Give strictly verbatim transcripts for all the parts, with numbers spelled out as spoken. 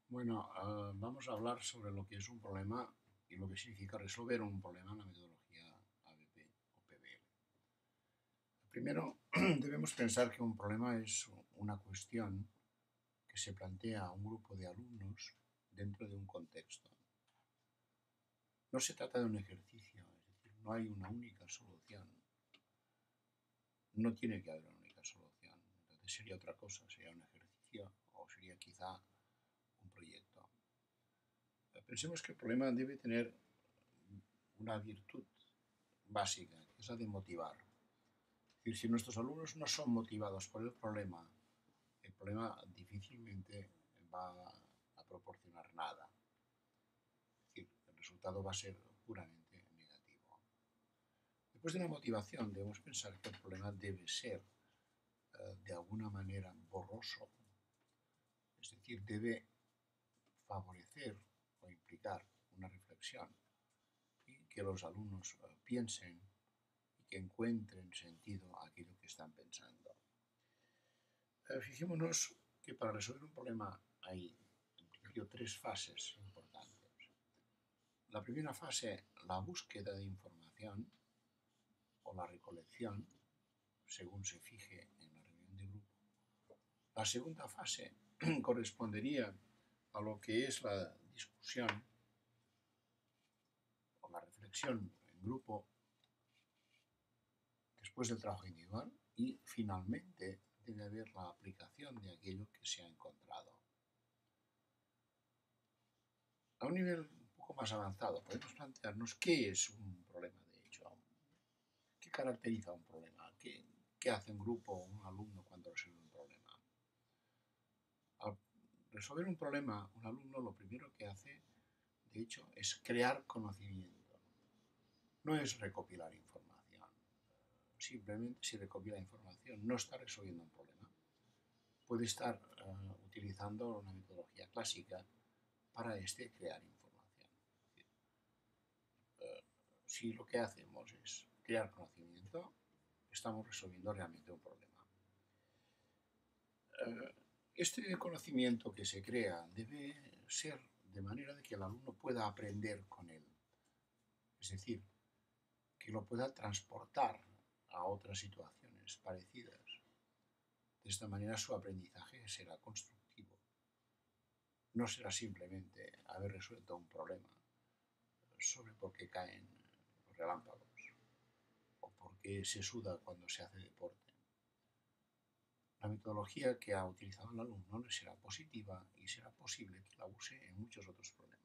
Bueno, eh, vamos a hablar sobre lo que es un problema y lo que significa resolver un problema en la metodología A B P o P B L. Primero, debemos pensar que un problema es una cuestión que se plantea a un grupo de alumnos dentro de un contexto. No se trata de un ejercicio, es decir, no hay una única solución. No tiene que haber una única solución. Entonces sería otra cosa, sería un ejercicio o sería quizá un proyecto. Pensemos que el problema debe tener una virtud básica, que es la de motivar. Es decir, si nuestros alumnos no son motivados por el problema, el problema difícilmente va a proporcionar nada. Es decir, el resultado va a ser puramente negativo. Después de la motivación, debemos pensar que el problema debe ser eh, de alguna manera borroso. Es decir, debe favorecer o implicar una reflexión y que los alumnos eh, piensen y que encuentren sentido a aquello que están pensando. Eh, fijémonos que para resolver un problema hay, en principio, tres fases importantes. La primera fase, la búsqueda de información o la recolección, según se fije en la reunión de grupo. La segunda fase correspondería a lo que es la discusión o la reflexión en grupo después del trabajo individual y finalmente debe haber la aplicación de aquello que se ha encontrado. A un nivel un poco más avanzado podemos plantearnos qué es un problema de hecho, qué caracteriza un problema, qué, qué hace un grupo o un alumno cuando resuelve un problema. Al resolver un problema, un alumno lo primero que hace, de hecho, es crear conocimiento. No es recopilar información. Simplemente si recopila información no está resolviendo un problema. Puede estar uh, utilizando una metodología clásica para este crear información. Es decir, uh, si lo que hacemos es crear conocimiento, estamos resolviendo realmente un problema. Uh, este conocimiento que se crea debe ser de manera de que el alumno pueda aprender con él. Es decir, que lo pueda transportar a otras situaciones parecidas. De esta manera su aprendizaje será constructivo. No será simplemente haber resuelto un problema sobre por qué caen los relámpagos o por qué se suda cuando se hace deporte. La metodología que ha utilizado el alumno le será positiva y será posible que la use en muchos otros problemas.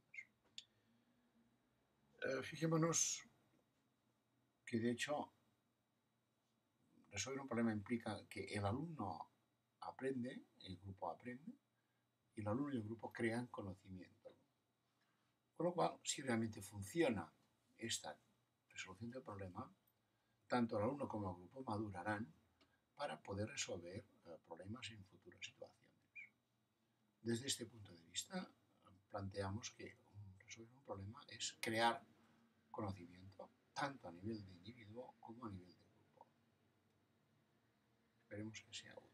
Eh, fijémonos que de hecho resolver un problema implica que el alumno aprende, el grupo aprende, y el alumno y el grupo crean conocimiento. Con lo cual, si realmente funciona esta resolución del problema, tanto el alumno como el grupo madurarán para poder resolver eh, problemas en futuras situaciones. Desde este punto de vista, planteamos que un, resolver un problema es crear conocimiento, tanto a nivel de individuo como a nivel de grupo. Esperemos que sea útil.